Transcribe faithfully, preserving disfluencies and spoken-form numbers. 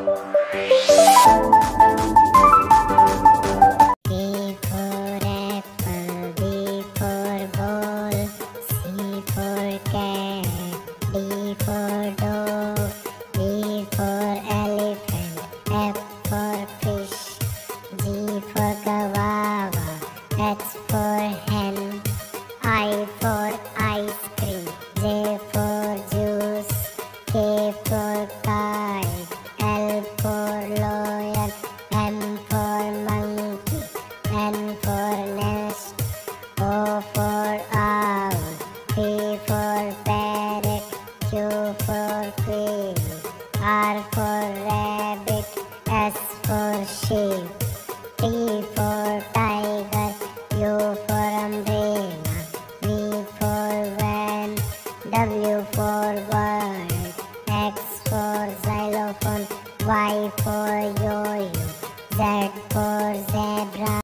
H for hen, I for ice cream, J for juice, K for kite, L for lion, M for monkey, N for nest, O for owl, P for parrot, Q for queen, R for rabbit, S for sheep, T for tiger, U for umbrella, V for van, W for bird, X for xylophone, Y for yo-yo, Z for zebra.